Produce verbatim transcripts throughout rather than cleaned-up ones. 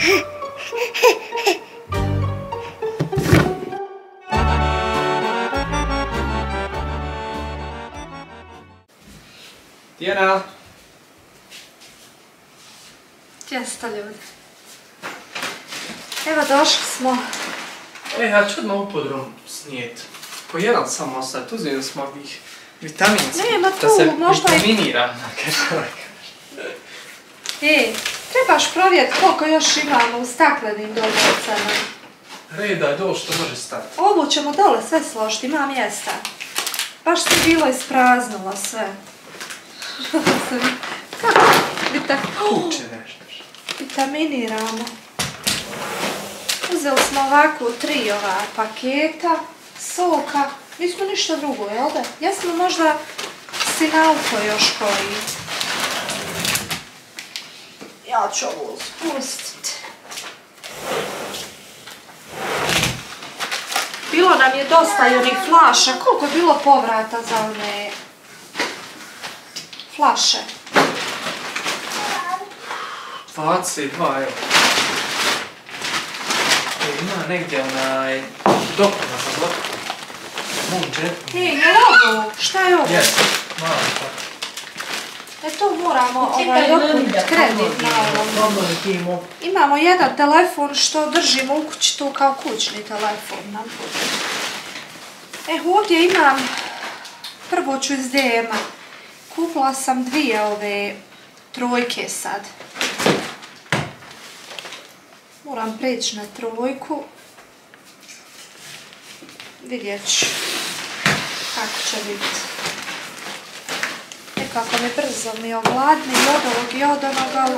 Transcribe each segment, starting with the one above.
Tijana! Gdje ste ljudi? Evo došli smo. E, ja ću odmah u podrum snijeti. Po jedan samo ostaviti, uzeli smo ovih vitaminskih. Nema tu, da se možda i... vitaminira. E, trebaš provjeriti koliko još imamo u staklenim doljicama. Reda, do što može stati. Ovu ćemo dole sve složiti, ima mjesta. Baš se bilo ispraznilo sve. Kako? Vita... Kuće nešto. Vitaminiramo. Uzeli smo ovako tri ova paketa soka. Nismo ništa drugo, jel da? Jesmo možda sinauko još koji. Ja ću ovo spustiti. Bilo nam je dosta i onih flaša. Koliko je bilo povrata za one flaše? dvadeset dva, evo. Ima negdje onaj doprina za zlatko. Mom džepu. E, je ovo? Šta je ovo? Jes, malo tako. E to moramo ovaj dopuniti kredit na ovom. Imamo jedan telefon što držimo u kući tu kao kućni telefon. E, ovdje imam, prvo ću iz D M-a. Kupila sam dvije ove trojke sad. Moram preći na trojku. Vidjet ću kako će biti. Nekako mi brzo mi ogladni i od ovog i od onoga.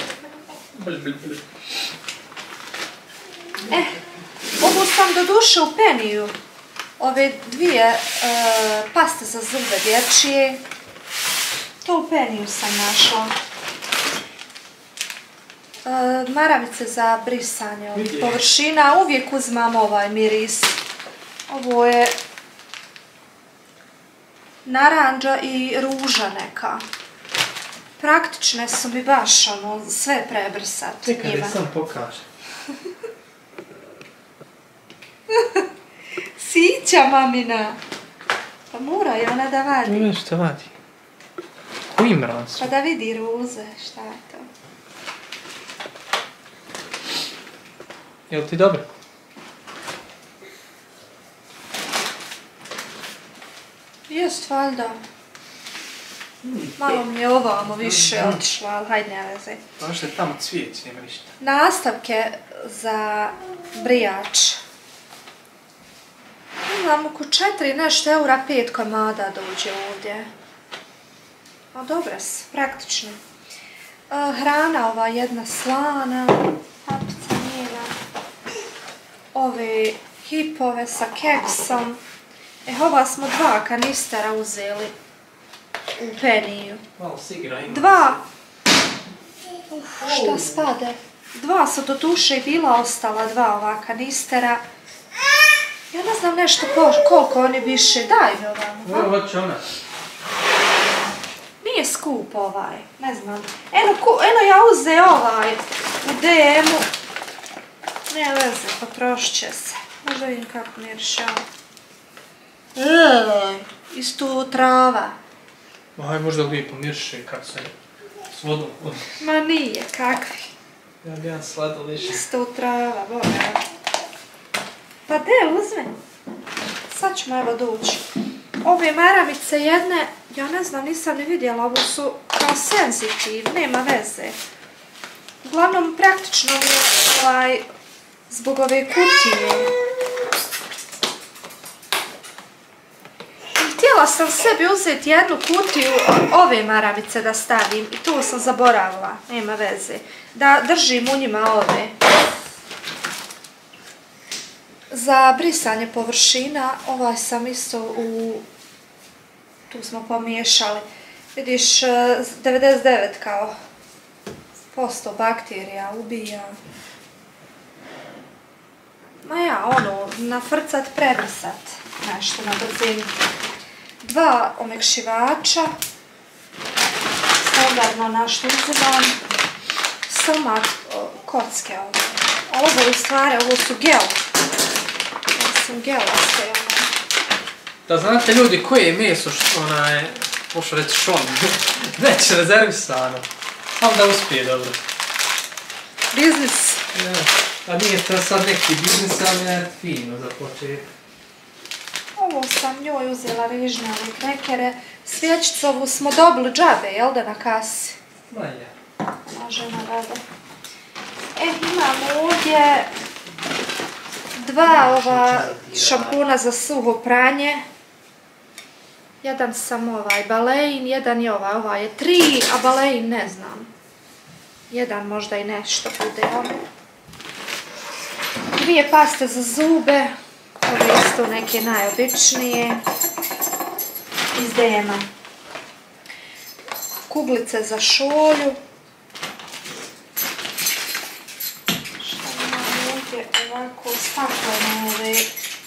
E, ovu sam do duše u Peniju. Ove dvije e, paste za zube dječje. To u Peniju sam našla. E, maravice za brisanje ovih površina. Uvijek uzmam ovaj miris. Ovo je naranđa i ruža neka. Praktične su mi baš ono, sve prebrsati. Čekaj da sam pokažem. Sića mamina. Pa mora i ona da vadi. Ima što vadi. Koji mraz? Pa da vidi ruze, šta je to. Jel ti dobro? Jest, valjda. Malo mi je ovamo više otišlo, ali hajde ne veze. Znaš da je tamo cvijet, nema ništa. Nastavke za brijač. Imam oko četiri nešto eura, pet komada dođe ovdje. A dobro su, praktično. E, hrana ova jedna slana, papica njena. Ove hipove sa keksom. E, ova smo dva kanistera uzeli u Peniju. Malo sigra ima. Dva! Uf, šta spade? Dva su do duše i bila ostala dva ova kanistera. Ja ne znam nešto koliko oni više. Daj mi ovamo. Evo, hoće ona. Nije skup ovaj, ne znam. Eno, eno ja uze ovaj u D M-u. Ne veze, potrošit će se. Možda vidim kako miriše ovo. Eee, isto trava. Aj, možda lijepo miriše kad se s vodom kudi. Ma nije, kakvi. Ja bi jedan sladoliš. Isto trava, boga. Pa de, uzme. Sad ćemo evo doći. Ove maramice jedne, ja ne znam, nisam ni vidjela, ovo su kao senzitiv, nema veze. Uglavnom, praktično mi je ovaj, zbog ove kutije. Htjela sam sebi uzeti jednu kutiju ove maramice da stavim i to sam zaboravila, nema veze. Da držim u njima ove. Za brisanje površina, ovaj sam isto u... Tu smo pomiješali. Vidiš, devedeset devet kao posto bakterija ubija. Ma ja, ono, nafrcat, prebrisat nešto na brzinu. Dva omekšivača. Standardno našto uzimam. samo kocke ovo. Ovo je u stvari, ovo su gel. Ovo su gelaste, ono. Da znate ljudi koje je meso što ona je, pošao reći šon, već rezervisano. Ali da uspije dobro. Biznis. Ja, a nije to sad neki biznis, ali je fino za početak. Ovo sam njoj uzela rižnjave krekere. Svječicu ovu smo dobili džabe, jel da, na kasi? Ma ja. Ona žena rada. E, imam ovdje dva ova šampuna za suho pranje. Jedan sam ovaj Balein, jedan je ovaj, ovaj je tri, a Balein ne znam. Jedan možda i nešto bude ono. Dvije paste za zube, ove isto neke najobičnije, iz D M-a. Kuglice za šolju. Šta imam ovdje ovako staklene ove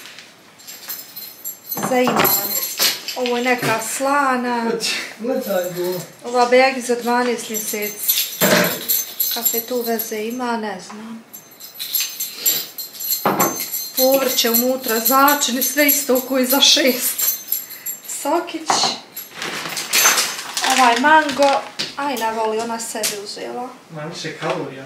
za iman. Ovo je neka slana. Ova begi za dvanaest mjeseci. Kakve tu veze ima, ne znam. Povrće unutra, začini, sve isto koji za šest. Sokić. Ovaj mango. Ajna voli, ona sebi uzela. Ma više kalorija.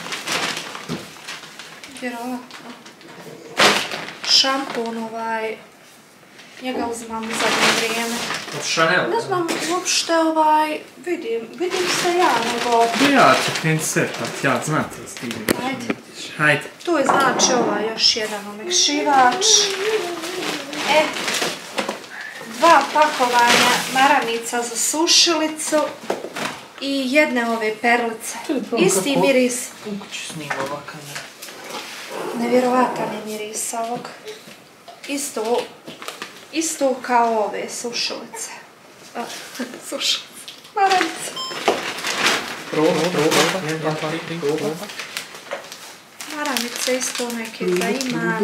Vjerovatno. Šampon ovaj. Njega uzimam u zadnje vrijeme. Od Chanel? Ne znam uopšte ovaj, vidim, vidim se ja, nego... Ja ću krenut sepat, ja znate da stignem. Ajde. Hajde. Tu je znači ovaj još jedan omekšivač. E, dva pakovanja maramica za sušilicu i jedne ove perlice. Isti miris. U kuću snima ova kamera. Nevjerovatan je miris ovog. Isto, isto kao ove sušilice. A, sušilice. Maramice. Proba, proba, jedan, dva, tri, proba. Maramice isto neke za iman.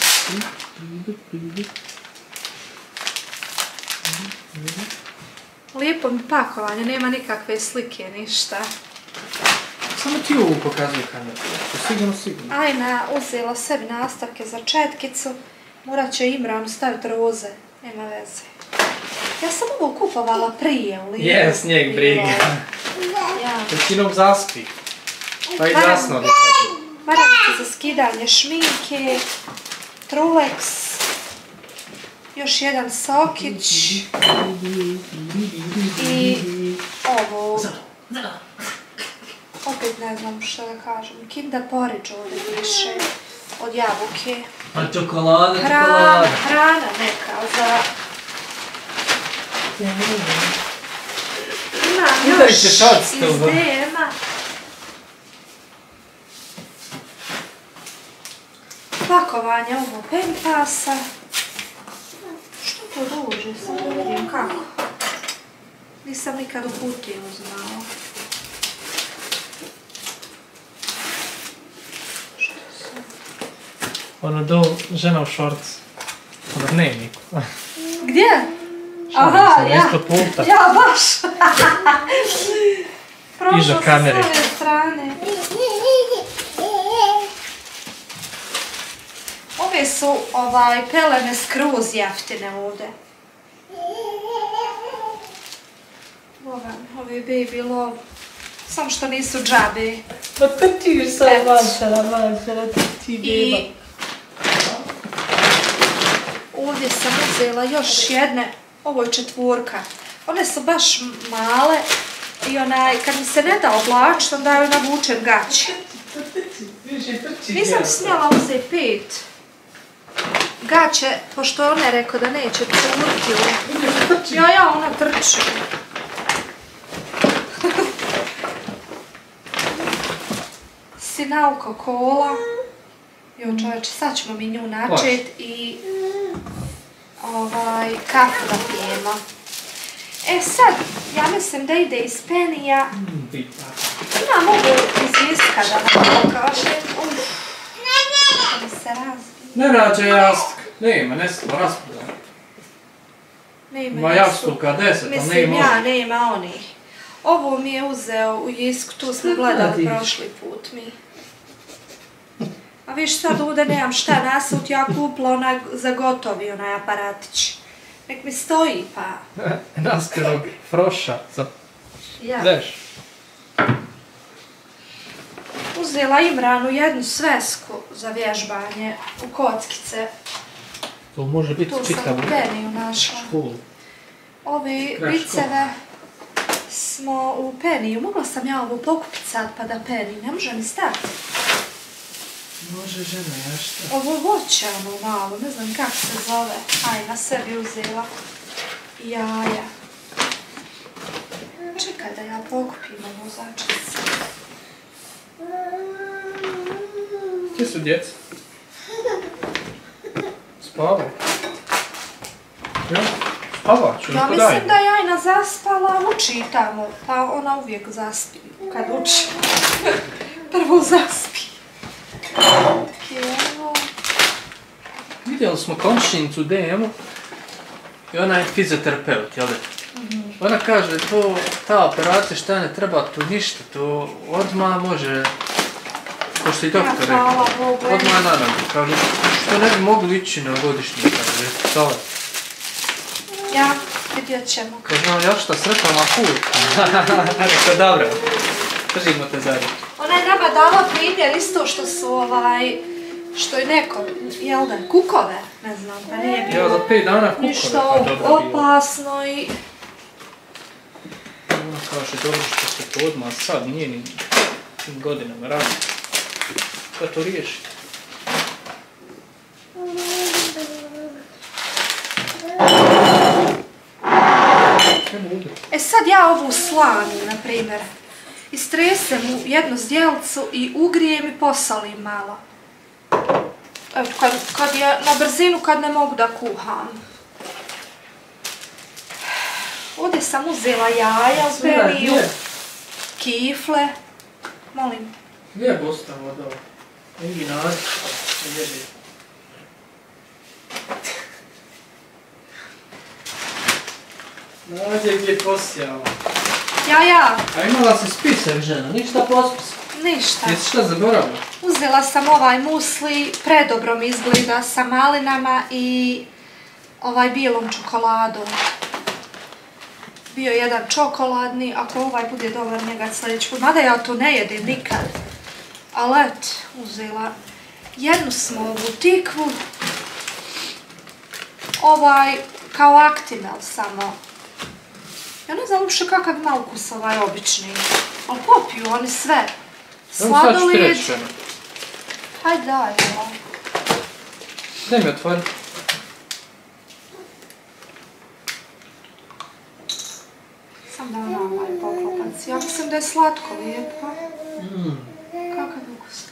Lijepo mi pakovanje, nema nikakve slike, ništa. Samo ti ovu pokazuju kameru, sigurno, sigurno. Ajna uzela sebi nastavke za četkicu, morat će Imran staviti roze, nema veze. Ja sam ovo kupovala prije u Lidlu. Jes, njeg briga. Ja. Većinom zaspi. Pa i zasno da kažem. Maramice za skidanje šminke, Trulex, još jedan sokić i ovo, opet ne znam što da kažem, Kinder Porridge ovdje piše, od jabuke. A čokolada, Hrana, čokolada. hrana neka za... Imam još iz D M-a. Pakovanje ovo Pampasa. Što to dođe? Sad da vidim kako. Nisam nikad u kutiju uzmala. Što sam? Ono do žena u šorcu. Ono dnevniku. Gdje? Šalim Aha, se, ja. isto puta. Ja baš. Prošla Iza sam kamere. s ove strane. Ove su ovaj, pelene skroz jeftine ovdje. Boga, ovi baby love. Sam što nisu džabe. Pa trčiš sam vanšara, vanšara, trči beba. I ovdje sam uzela još jedne, ovo je četvorka. One su baš male i onaj, kad mi se ne da oblačiti, onda joj navučem gaće. Nisam smjela uzeti pet. Gaće, pošto ona je rekao da neće curiti. Ja, ja, ona trči. Sinalko kola. Jo čovječe, sad ćemo mi nju načet i ovaj, kafu da pijemo. E sad, ja mislim da ide iz penija. Imam ovu iz viska da vam pokažem. Uf, da mi se razbije. Ne rađe jastuk. Nema, ne smo raspravljati. Nema Ma jastuka deset, ali mislim, nema ja onih. nema onih. Ovo mi je uzeo u Jisku, tu smo gledali prošli put mi. A viš sad ovdje nemam šta nasut, ja kupila onaj zagotovi, onaj aparatić. Nek mi stoji pa. Naskrenog froša za... Ja. Veš? Uzela Imranu jednu svesku za vježbanje u kockice. To može biti Tu čitavu sam u Peniju našla. školu. Ovi viceve smo u Peniju. Mogla sam ja ovo pokupiti sad pa da Peniju. Ne može mi stati. Može žena, ja šta? Ovo voće ono malo, ne znam kako se zove. Aj, na sebi uzela. Jaja. Čekaj da ja pokupim ovo začince. Gdje su djeca? Spavaju. Ja? Spavaću, Ja niko daj. mislim da je Ajna zaspala, uči tamo. Pa ona uvijek zaspi kad uči. Prvo zaspi. Evo. Vidjeli smo komšinicu Demu i ona je fizioterapeut, jel' mm-hmm. Ona kaže to, ta operacija šta ne treba tu ništa, to odmah može, ko što i doktor rekao, odmah nadam. Kaže, što ne bi mogli ići na godišnji, kaže, stale. Ja, vidjet ćemo. Kaže, no, ja šta sretno na put. Rekao, dobro, držimo te zadnje. Ona je nama dala primjer isto što su ovaj, što je neko, jel da, kukove, ne znam, pa nije bilo. Evo, za pet dana kukove, ništa pa dobro bilo. opasno i... Ona kaže, dobro što se to odmah sad, nije ni godinama radi. Da to riješi. E sad ja ovu slanu, na primjer, istresem u jednu zdjelcu i ugrijem i posolim malo. Evo, kad, kad je na brzinu, kad ne mogu da kuham. Ovdje sam uzela jaja u Peniju, kifle, molim. Gdje je Bostan vodao? Engi nađi, ne jedi. Nađe gdje je posijala. Ja, ja. A imala si spisak žena, ništa pospis. Ništa. Jesi šta zaboravila? Uzela sam ovaj musli, predobro mi izgleda sa malinama i ovaj bijelom čokoladom. Bio jedan čokoladni, ako ovaj bude dobar njega sljedeći put. Mada ja to ne jedem nikad. Ali et, uzela jednu smo ovu tikvu. Ovaj kao Actimel samo. Ja ne znam uopšte kakav ima ukus ovaj obični. Ali popiju oni sve. Sladoled. Hajde daj, ovaj. Daj mi otvoriti. Sam da ona ovaj poklopac. Ja mislim da je slatko lijepo. Mm. Kakav ukus?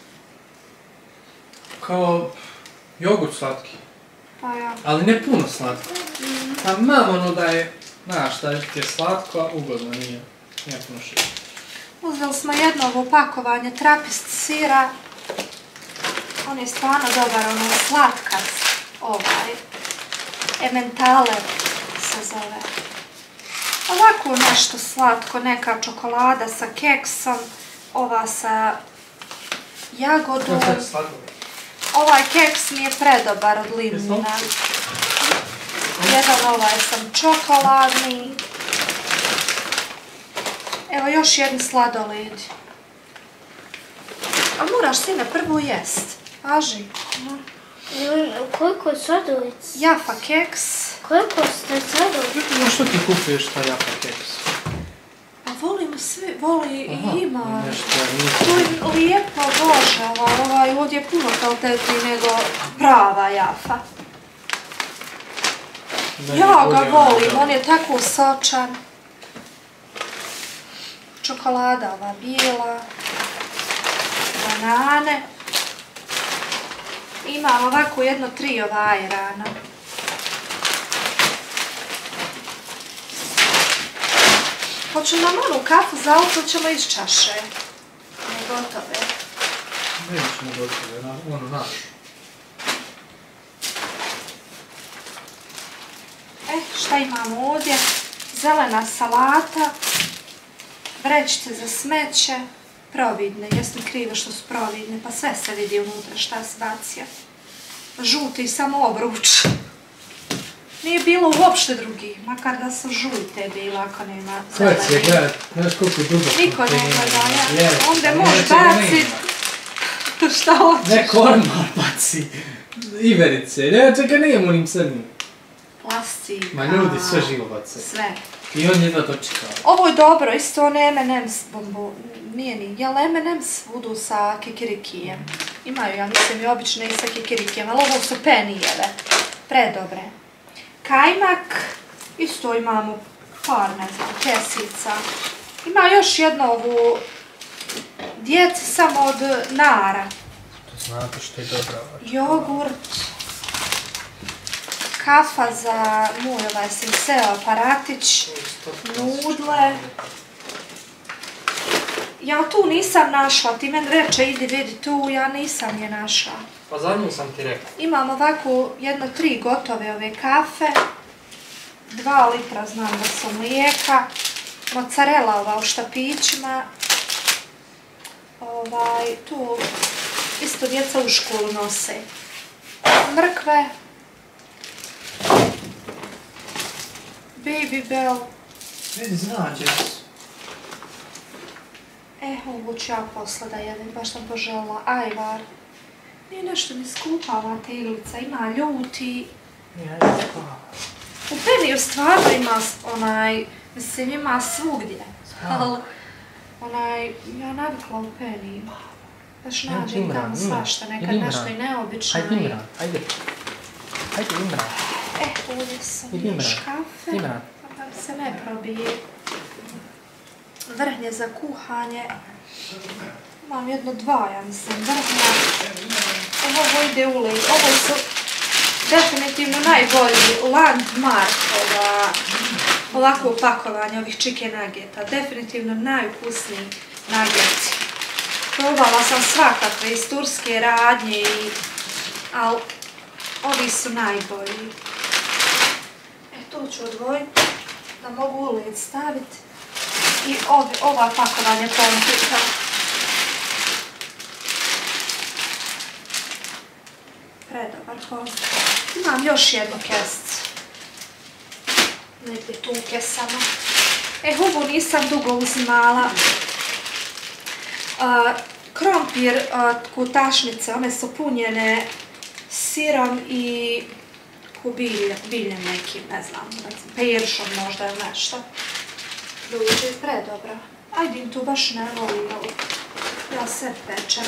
Kao jogurt slatki. Pa ja. Ali ne puno slatko. Mm. Pa mam ono da je, znaš, da je slatko, a ugodno nije. Nije puno šira. Uzeli smo jedno ovo pakovanje trapist sira. On je stvarno dobar, ono slatkac. Ovaj. Emmentaler se zove. Ovako nešto slatko, neka čokolada sa keksom. Ova sa jagodom. Ovaj keks mi je predobar od limuna. Jedan ovaj sam čokoladni. Evo još jedni sladoled. A moraš sine prvo jest. Važi. Koliko je sladoled? Jaffa keks. Koliko ste sladoled? No što ti kupuješ ta Jaffa keks? Pa volim svi, voli i ima. Nešto To je lijepo, bože, ovaj, ovaj, ovdje je puno kvalitetniji nego prava Jaffa. Ja ga volim, on je tako sočan. Čokolada ova bijela. Banane. Ima ovako jedno tri ova ajrana. Hoću nam onu kafu za auto, ćemo iz čaše. Ne gotove. Nećemo gotove, ono našu. E, šta imamo ovdje? Zelena salata. vrećice za smeće, providne, jesi li krivo što su providne, pa sve se vidi unutra šta se bacija. Žuti samo obruč. Nije bilo uopšte drugi, makar da su žute bila, ako nema zelene. Ko će gledat, znaš koliko dugo? Niko ne gleda, onda možeš bacit. Šta hoćeš? Neko ormar baci. Iverice, ja čekaj nijem unim crnim. Plastika. Ma ljudi sve živo bace. Sve. I on jedva dočekao. Ovo je dobro, isto one em and em's bombo, nije ni, jel em and em's budu sa kikirikijem? Imaju, ja mislim, i obične i sa kikirikijem, ali ovo su penijeve, predobre. Kajmak, isto imamo par, ne znam, kesica. Ima još jednu ovu djeci samo od nara. To znate što je dobro. Jogurt. Kafa za moj ovaj senseo aparatić, nudle. Ja tu nisam našla, ti meni reče idi vidi tu, ja nisam je našla. Pa za nju sam ti rekao. Imam ovako jedno tri gotove ove kafe, dva litra znam da su mlijeka, mozzarella ova u štapićima, ovaj, tu isto djeca u školu nose, mrkve, Baby Bell. Vidi znađe. E, ovo ću ja posle da jedem, baš sam poželjela. Ajvar. Nije nešto ni skupa ova teglica, ima ljuti. Ja je skupa. U Peniju stvarno ima onaj, mislim ima svugdje. Ali, onaj, ja navikla u Peniju. Baš nađem tamo svašta, nekad nešto i neobično. Hajde Imran, hajde. Hajde Imran. E, ovdje sam još kafe. Imran. Da se ne probije. Vrhnje za kuhanje. Imam jedno dva, ja mislim, vrhnja. Ovo ide ulej. Ovo su definitivno najbolji landmark ovako pakovanje ovih chicken nuggeta. Definitivno najukusniji nuggeti. Probala sam svakakve iz turske radnje, ali ovi su najbolji. E, tu ću odvojiti da mogu ulej staviti. I ova pakovanja pompika. Predobar pozdrav. Imam još jednu kesicu. Negdje tu kesama. E, hubu nisam dugo uzimala. Krompir, kutašnice, one su punjene sirom i biljem nekim, ne znam, peršom možda ili nešto. Dođe predobro. Ajde im tu baš ne volim, ja sve pečem.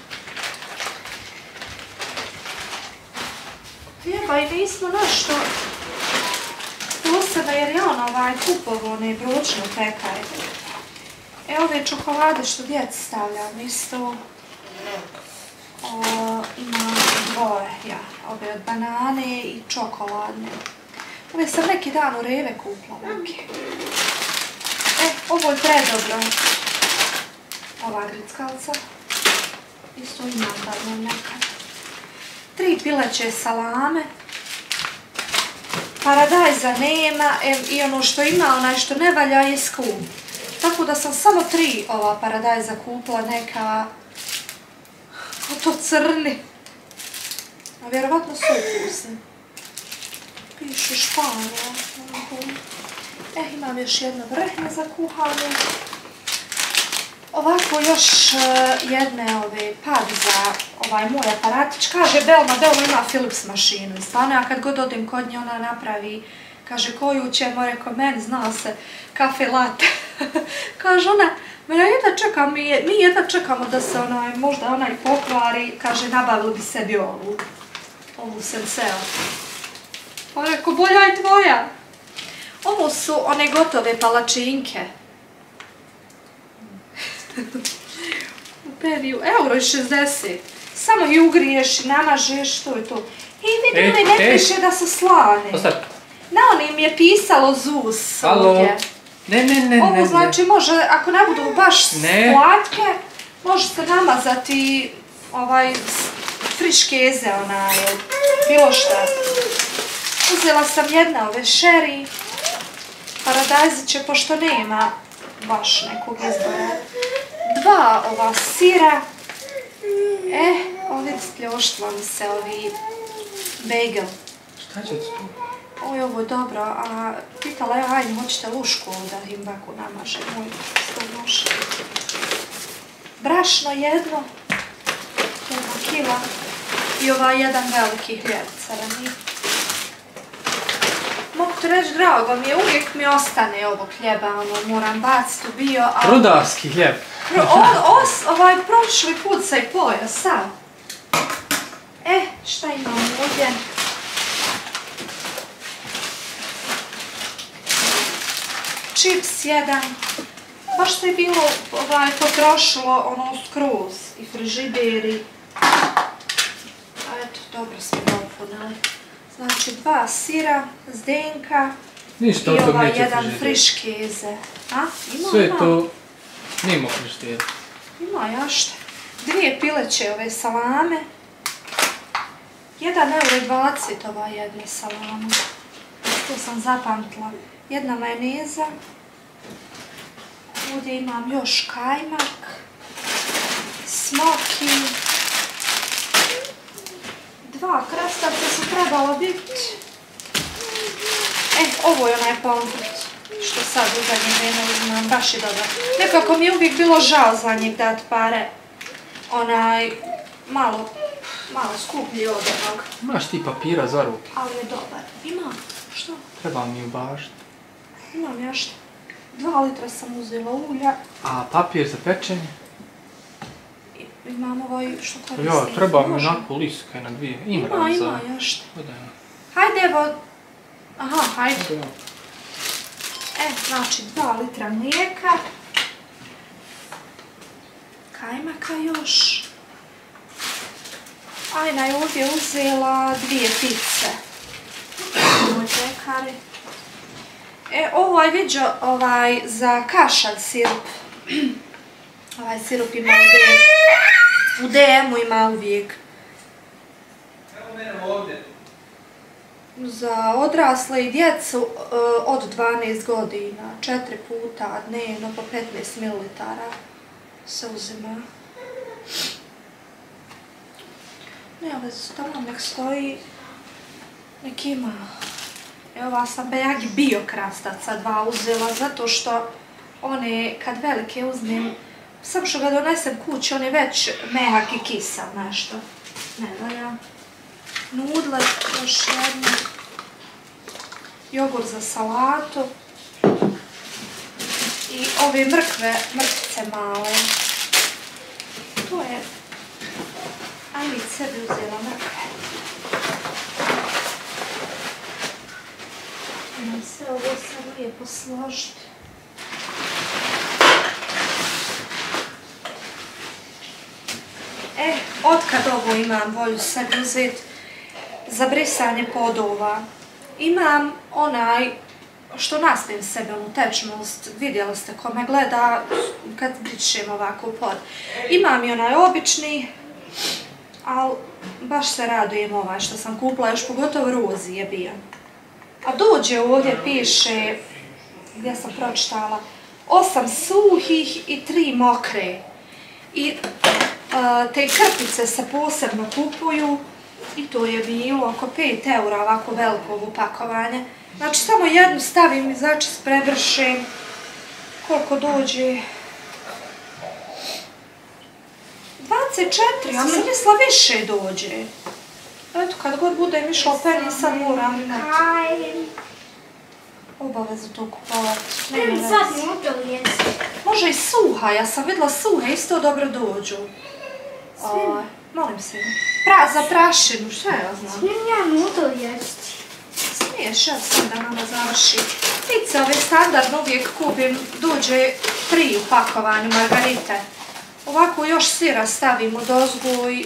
Hljeba i nismo nešto posebno jer je on ovaj kupovo, one bručne pekare. E, ove čokolade što djeci stavljam isto. Imam dvoje, ja, ove od banane i čokoladne. Ove sam neki dan u Reve kupila neke. E, ovo je predobro. Ova grickalca. Isto imam da nekad. Tri pileće salame. Paradajza nema i ono što ima, onaj što ne valja je skup. Tako da sam samo tri ova paradajza kupila, neka to crni. A vjerovatno su ukusni. Pišu Španija. E, imam još jedno vrhnje za kuhanje. Ovako još jedne ove pad za ovaj moj aparatić. Kaže Belma da ovo ima Philips mašinu. Stvarno, ja kad god odem kod nje, ona napravi, kaže koju ćemo, rekao, meni zna se, kafe latte. Kaže ona, ma ja jedna čekam, mi jedna čekamo da se onaj, možda onaj pokvari, kaže, nabavili bi sebi ovu, ovu senseo. Pa rekao, bolja je tvoja. Ovo su one gotove palačinke. U Peniju, euro i šezdeset. Samo ih ugriješ i namažeš, to je to. I vidi, ovdje ne piše da su slane. Na onim je pisalo ZUS ovdje. Ne, ne, ne, ne. Ovo znači može, ako ne budu baš slatke, može se namazati ovaj friškeze, onaj, bilo šta. Uzela sam jedne ove šeri, paradajziće, pošto nema baš nekog izbora. Dva ova sira. E, ovdje spljoštva mi se ovi bagel. Šta će to? Oj, ovo je dobro, a pitala ja, ajde, hoćete lušku da im baku namaže, moj sto noš. Brašno jedno, jedna kila i ovaj jedan veliki hljeb crni. Mogu ti reći, drago mi je, uvijek mi ostane ovog hljeba, ono, moram baciti u bio, ali... Rudarski hljeb. Ovaj prošli put se i pojao, sad. E, šta imam ovdje? Čips jedan. Baš se je bilo ovaj, potrošilo ono skroz i frižideri. A eto, dobro smo dopunili. Znači dva sira, zdenka Ništa i od tog ovaj neće jedan frižider. friškeze. A? Ima, Sve ima. to nima frižidera. Ima jašte. Dvije pileće ove salame. jedan euro dvadeset ova jedna salama. To sam zapamtila. Jedna majoneza. Ovdje imam još kajmak. Smoki. Dva krastavca su trebalo biti. E, ovo je onaj pomfrit što sad u zadnje vrijeme uzimam, baš je dobro. Nekako mi je uvijek bilo žao za njeg dat pare. Onaj, malo, malo skuplji od onog. Imaš ti papira za ruke? Ali je dobar. Imam. Što? Treba mi ubažiti. Imam ja što. Dva litra sam uzela ulja. A papir za pečenje? I- Imam ovaj što koristim. Ja, treba mi Može? onako liska na dvije. Ima, Ima, za... ima, ja što. Odaj. Hajde, evo. Aha, hajde. Odaj. E, znači dva litra mlijeka. Kajmaka još. Ajna je ovdje uzela dvije pice. Moj pekari. E, ovaj vidio, ovaj, za kašalj sirup. Ovaj sirup ima u D M. U D M-u ima uvijek. Evo mene ovdje. Za odrasle i djecu uh, od dvanaest godina, četiri puta dnevno po petnaest mililitara se uzima. Ne, ali tamo nek stoji, nek ima. Evo ova sam bejagi bio krastaca dva uzela, zato što one, kad velike uzmem, sam što ga donesem kući, on je već mehak i kisel nešto. Ne valja. Nudle, još jedno. Jogurt za salatu. I ove mrkve, mrkvice male. To je... Ajde sebi uzela mrkve. Imam sve ovo sad lijepo složiti. E, otkad ovo imam volju sebi uzeti za brisanje podova. Imam onaj što nastavim sebe u tečnost, vidjeli ste ko me gleda kad brišem ovako pod. Imam i onaj obični, ali baš se radujem ovaj što sam kupila, još pogotovo rozi je bio. A dođe ovdje, piše, gdje sam pročitala, osam suhih i tri mokre. I uh, te krpice se posebno kupuju i to je bilo oko pet eura ovako velikog upakovanja. Znači samo jednu stavim i začas prevršem koliko dođe. dvadeset četiri, ja sam mislila više dođe. Eto, kad god budem išla peni, sad moram imati. Obavezu to kupovati. Ne, sad nudo jesti. Može i suha, ja sam vidjela suhe, isto dobro dođu. O, molim se. Pra, za prašinu, šta ja znam? Smijem ja nudo jesti. Smiješ, ja sam da nama završi. Pice ove standardno uvijek kupim, dođe tri u pakovanju margarite. Ovako još sira stavim u dozgu i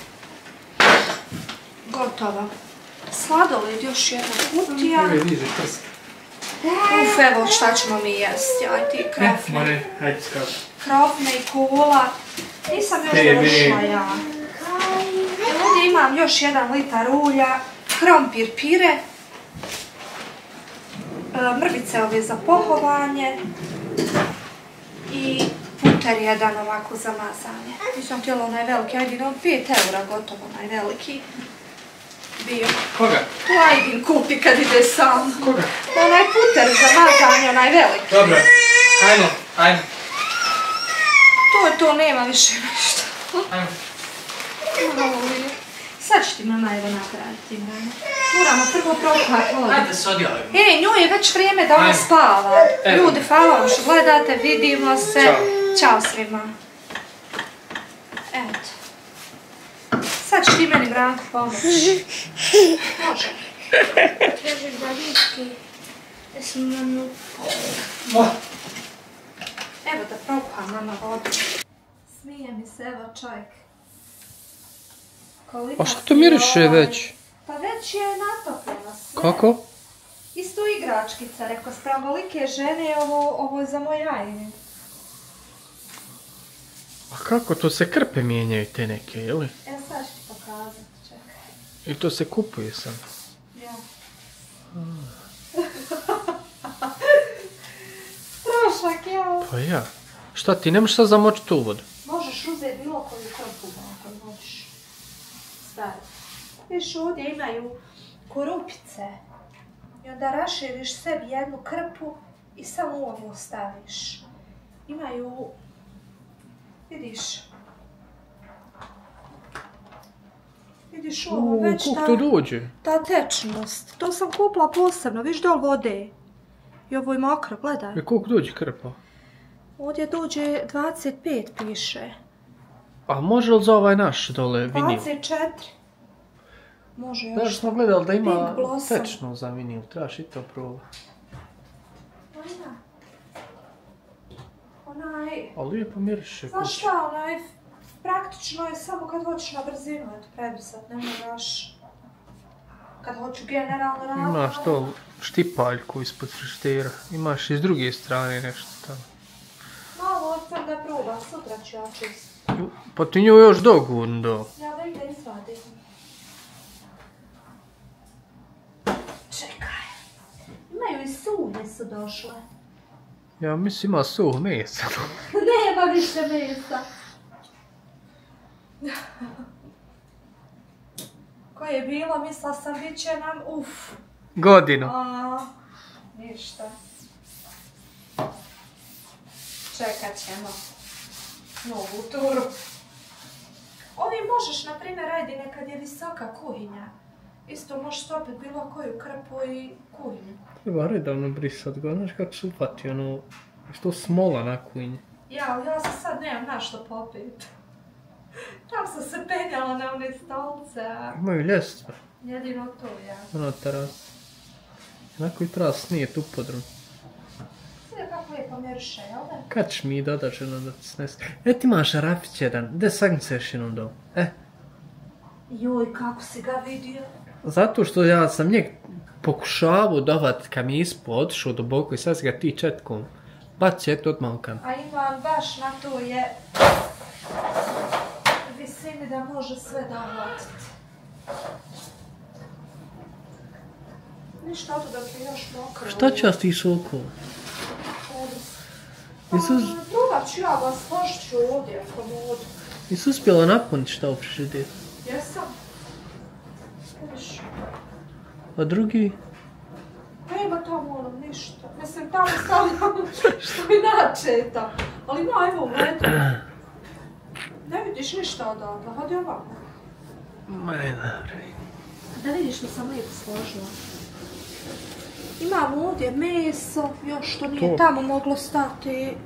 gotovo. Sladoled još jedna kutija. Evo diže prst. Uf, evo šta ćemo mi jesti, aj ti E, krofne. mane, hajde skav. Krofne i kula. Nisam još Te, došla ne. ja. Ovdje imam još jedan litar ulja, krompir pire, e, mrvice ove za pohovanje i puter jedan ovako za mazanje. Nisam htjela onaj veliki, ajde na pet eura gotovo onaj veliki bio. Koga? Tu Ajdin kupi kad ide sam. Koga? Onaj puter za mazanje, onaj veliki. Dobro, ajmo, ajmo. To je to, nema više ništa. Ajmo. Sad ću ti mama evo napraviti. Moramo prvo prokuhati vodu. Ajde se odjavimo. Ej, njoj je već vrijeme da ona spava. Ljudi, hvala vam što gledate, vidimo se. Ćao svima. Eto. Sad ćeš ti meni, Branko, pomoći. Može. Trebaš da viski. Da sam manu... Evo da prokuham mama vodu. Smije mi se, evo čovjek. A što to miriše već? Pa već je natopljeno sve. Kako? Isto igračkica, rekao, sprem velike žene, ovo, ovo je za moj jajnik. A kako to se krpe mijenjaju te neke, jeli? E sad ću ti pokazati, čekaj. I to se kupuje sad? Ja. Trošak, ja. Pa ja. Šta ti, nemaš sad zamočiti tu vodu? Možeš uzeti bilo koju krpu, ako hoćeš staviti. Viš, ovdje imaju korupice. I onda raširiš sebi jednu krpu i samo u ovu staviš. Imaju, vidiš, vidiš ovo već ta, kako to dođe? ta tečnost. To sam kupila posebno, viš dol vode. I ovo je mokro, gledaj. I koliko dođe krpa? Ovdje dođe dvadeset pet piše. A može li za ovaj naš dole vinil? dvadeset četiri. Može još. Znaš, smo gledali da ima Pink Blossom. tečno za vinil, trebaš i to probati. Ona. Onaj... A lijepo miriše. Znaš šta, onaj... Praktično je samo kad hoćeš na brzinu, eto, prebrisat, ne moraš... Kad hoću generalno raditi... Imaš to štipaljku ispod frištera. Imaš i s druge strane nešto tamo. Malo sam da probam, sutra ću ja čistiti. Pa ti nju još dogurn do. Ja da ide izvadim. Čekaj. Imaju i suhe su došle. Ja mislim ima suh mesa. Nema više mesa. Koje je bilo, mislila sam bit će nam, uff. Godinu. A, ništa. Čekat ćemo novu turu. Ovi možeš, na primjer, ajde nekad je visoka kuhinja. Isto možeš stopiti bilo koju krpu i kuhinju. Treba redavno brisat ga, znaš kako se upati ono, što smola na kuhinji. Ja, ali ja se sad nemam na što popit. Tam sam se penjala na one stolce, a... Imaju ljestve. Jedino to, ja. Ono teras. Onako i treba snijet upodrom. Sve kako lijepo miriše, jel da? Kad ćeš mi dodat ženo da ti snese? E ti imaš šarafić jedan, gdje sagneceš jednom dom? E. Joj, kako si ga vidio? Zato što ja sam njeg pokušavao dovat kad mi je ispod, otišao duboko i sad si ga ti četkom baci, eto odmah okan. A imam baš na to je visini da može sve da uhvatiti. Ništa to dok je još mokro. Šta će ja s ti šolkom? Isus... Probat ću ja ga, složit ću ovdje u komodu. Jesi uspjela napuniti šta u frižideru? Jesam. Vidiš. A drugi? Nema tamo onom ništa. Mislim, tamo stavljam što inače je tamo. Ali ima, evo u redu. Ne vidiš ništa odavde, hodi ovako. Maj, dobro. Da vidiš što sam lijepo složila. Imamo ovdje meso, još što nije To. tamo moglo stati.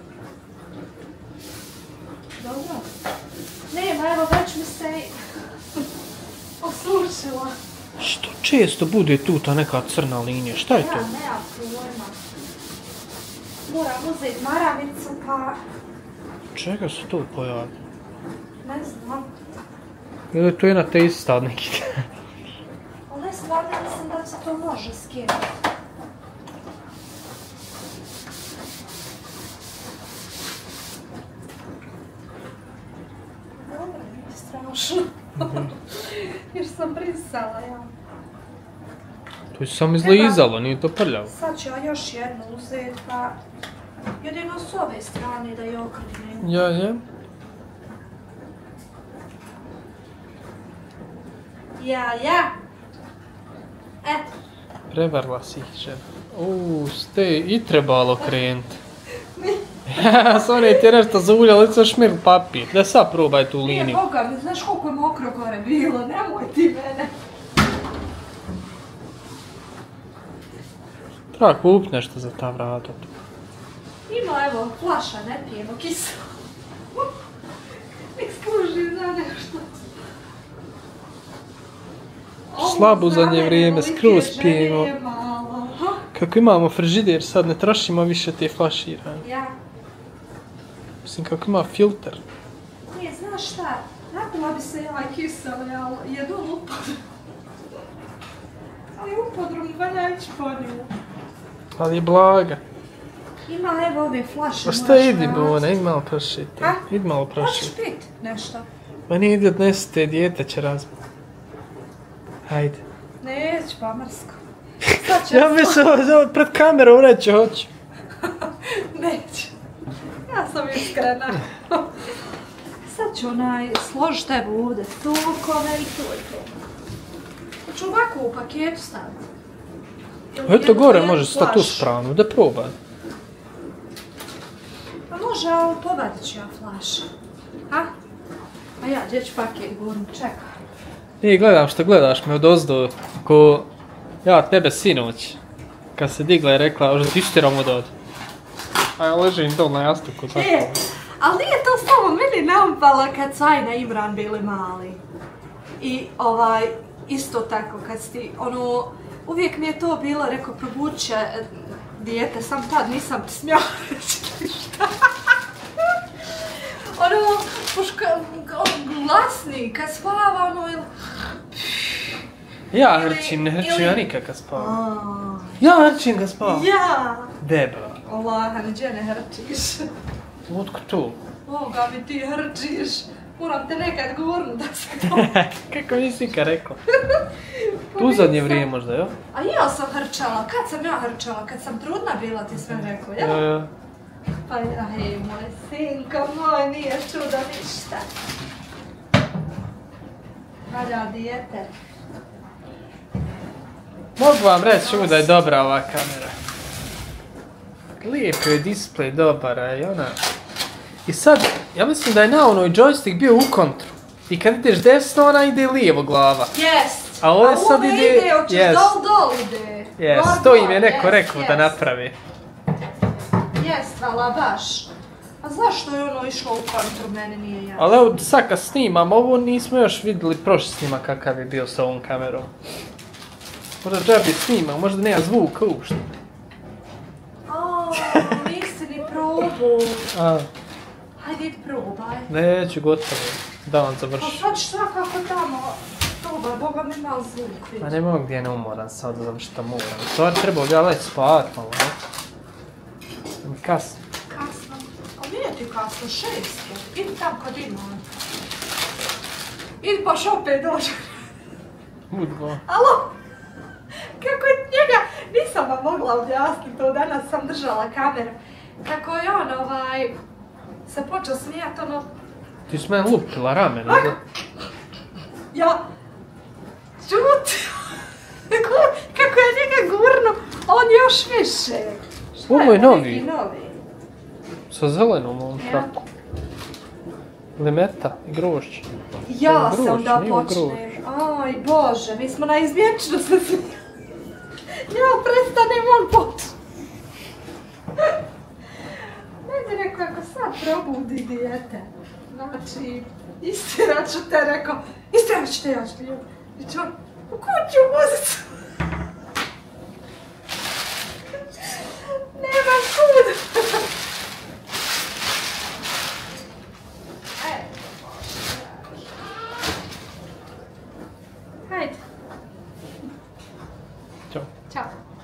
Dobro. Nema, evo već mi se oslušila. Što često bude tu ta neka crna linija, šta je Ja, to? nemam pojma. Moram uzeti maramicu, pa Čega su to pojavili? ne znam. Ili je to jedna te ista od nekih? Ali stvarno mislim da se to može skinuti. Dobro, nije strašno. Jer sam brisala, ja. To je samo izlizalo, nije to prljavo. Sad ću ja još jednu uzeti, pa Jedino s ove strane da je okrenem. Ja, ja. Ja, ja. E. Prevarila si ih žena. Uuu, ste i trebalo krenuti. Ja, Sonja ti je nešto zauljala, li se šmirl papir. Da sad probaj tu liniju. Nije Boga mi, znaš koliko je mokro gore bilo, nemoj ti mene. Treba kupit nešto za ta vrata. Ima, evo, flaša, ne pijemo, kiselo. Nek služi za nešto. Slabo u zadnje vrijeme, skroz pijemo. Kako imamo frižider, sad ne trošimo više te flaširane. Ja. Mislim, kako ima filter. Nije, znaš šta, napila bi se ovaj kisele, ali jedu u podrum. Ali u podrum ba neću po nju. Ali je blaga. Ima, evo, ove flaše. A šta idi, Bona, idi malo prošiti. Ha? Idi malo Hoćeš prošiti. pit nešto? Ma nije idi odnesi te, dijete će razbiti. Hajde. Neću, pa mrsko. Sad će Ja bi se ovo pred kamerom reći, hoću. Neću. Ja sam iskrena. Sad ću onaj, složiti evo ovdje sokove i to i to. Hoću ovako u paketu staviti. Ili Eto jednu- gore jednu može stati u flašu. spranu, da probaj. Pa može, ali povadit ću ja flaše. Ha? A ja, gdje ću paket gurnut, čekaj. I gledam što gledaš me odozdo, ko ja tebe sinoć, kad se digla i rekla, ože ti stiram od ovdje. A ja ležim dol na jastuku, tako. E, ali nije to samo meni nampalo kad su Ajna i Imran bili mali. I ovaj, isto tako, kad si ti, ono, uvijek mi je to bilo, rekao, probuće e, dijete, sam tad nisam ti smjela reći ništa. Ono, puška, glasni, kad spava, ono, ili... Ja Ili- hrčim, ne hrčim ili- ja nikad kad spavam. A, Ja hrčim kad spavam. ja! Debra. Allaha, neđe ne hrčiš. Otko tu? Boga mi ti hrčiš. Moram te nekad gurnut da se to... Kako nisi ikad rekla? Tu zadnje vrijeme možda, jo? A ja sam hrčala, kad sam ja hrčala? Kad sam trudna bila ti sve rekao, jel? Ja, ja. Pa ja, hej, moj sinko moj, nije čudo ništa. Valja dijete. Mogu vam reći da je dobra ova kamera. Lijep je display, dobar je i ona... I sad, ja mislim da je na onoj joystick bio u kontru. I kad ideš desno, ona ide lijevo glava. Jest! A ovdje A sad ove ide- ide, hoćeš jest. dol dol ide. Jes, Gor, to im gor, je neko jest, rekao da jest. napravi. Jest, vala baš. A zašto je ono išlo u kontru, meni nije jasno. Ali evo, sad kad snimam ovo, nismo još vidjeli prošli snimak kakav je bio s ovom kamerom. Možda džabi snimam, možda nema zvuka uopšte. A, nisi ni probao. A, Hajde, idi probaj. neću, gotovo. Da vam Pa završi. sad šta kako tamo, probaj, Boga mi malo zvuk vidi. Ma ne mogu gdje ne umoran sad, znam šta moram. U stvari trebao ga leći spavat malo, ne? Mi kasno. Kasno. A nije ti kasno, šest je. Idi tam kad ima. Idi baš opet dođe. Udbo. Alo? Kako je njega, nisam vam mogla objasniti to, danas sam držala kameru. Kako je on ovaj, se počeo smijat, ono, Ti su mene lupila ramen, Aj. da? ja, čut, kako je njega gurnu, on još više. Šta Ovo je to novi. neki novi? Sa zelenom ovom Ja. traku. Limeta i grošće. Ja Grož, sam da nije u počnem. Aj Bože, mi smo na izmjenično se smijeli. Ja prestanem, on počne. Meni rekao, ako sad probudi dijete, znači, istirat ću te, rekao, istirat ću te, ja ću ti ljubi. I će on, u kuću muzicu. Nema kud. E. Hajde. Ćao. Ćao.